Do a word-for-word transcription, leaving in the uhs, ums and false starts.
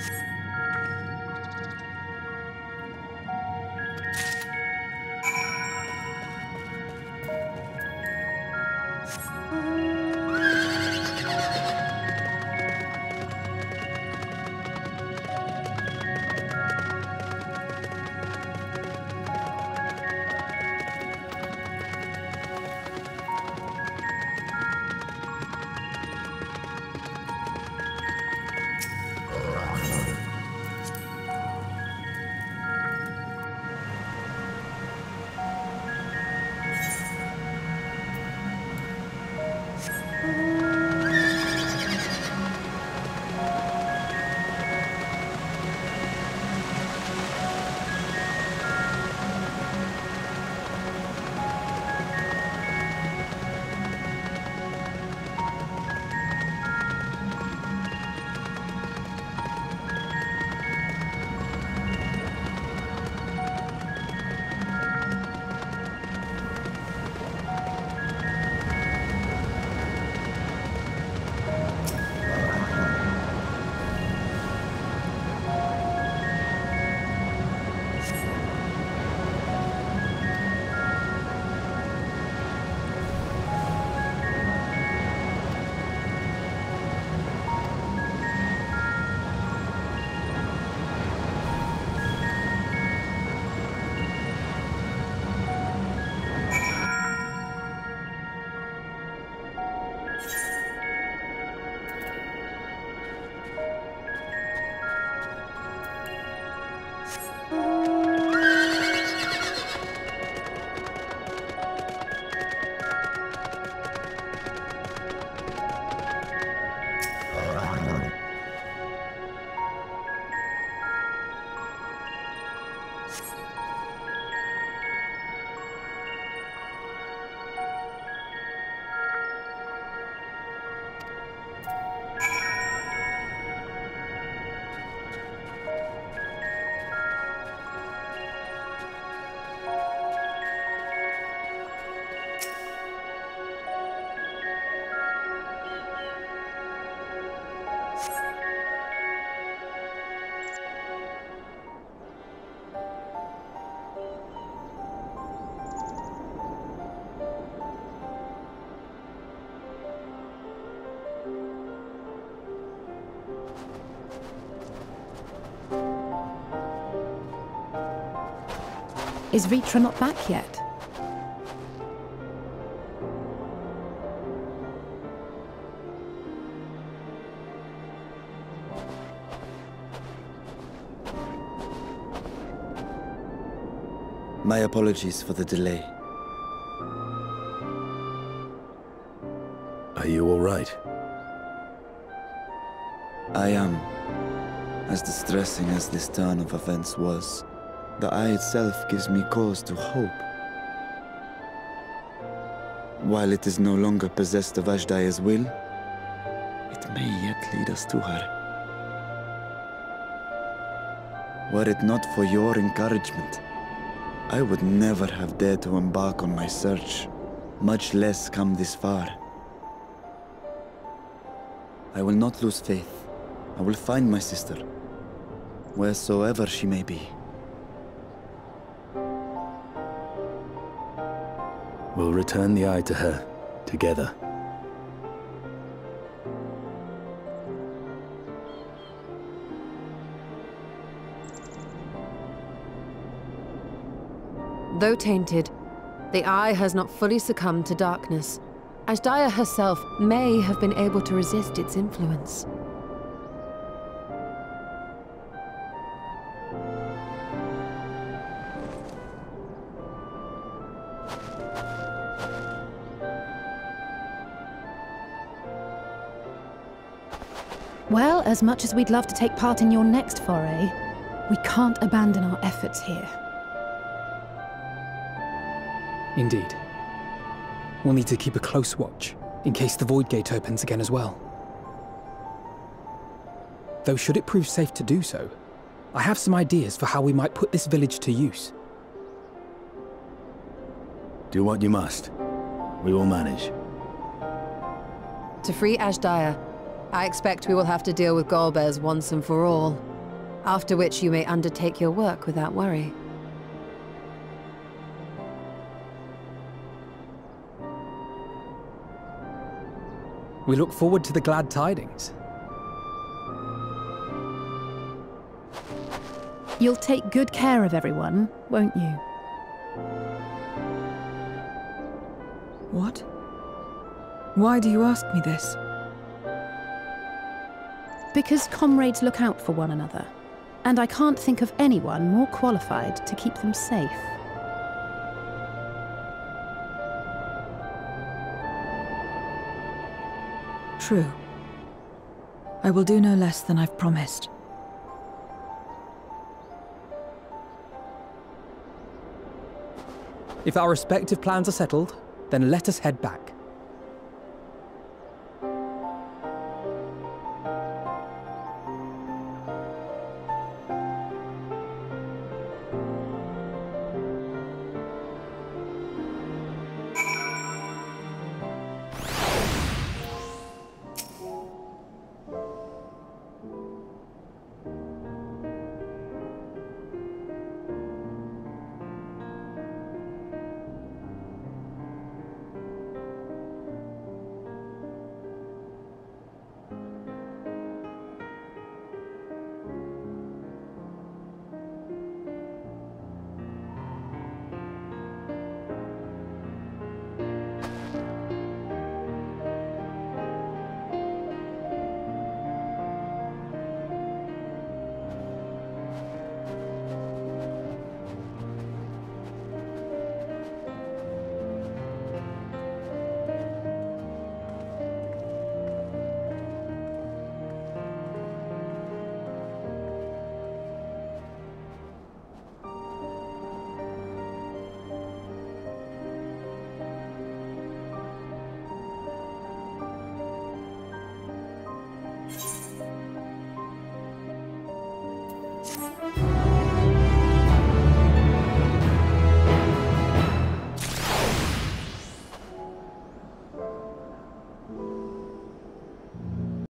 Is Vitra not back yet? My apologies for the delay. Are you all right? I am. As distressing as this turn of events was, the eye itself gives me cause to hope. While it is no longer possessed of Ashdaya's will, it may yet lead us to her. Were it not for your encouragement, I would never have dared to embark on my search, much less come this far. I will not lose faith. I will find my sister, wheresoever she may be. We'll return the eye to her, together. Though tainted, the eye has not fully succumbed to darkness. Ashdaya herself may have been able to resist its influence. Well, as much as we'd love to take part in your next foray, we can't abandon our efforts here. Indeed. We'll need to keep a close watch, in case the Void Gate opens again as well. Though should it prove safe to do so, I have some ideas for how we might put this village to use. Do what you must. We will manage. To free Ashdaya, I expect we will have to deal with Golbez once and for all. After which you may undertake your work without worry. We look forward to the glad tidings. You'll take good care of everyone, won't you? What? Why do you ask me this? Because comrades look out for one another, and I can't think of anyone more qualified to keep them safe. True. I will do no less than I've promised. If our respective plans are settled, then let us head back.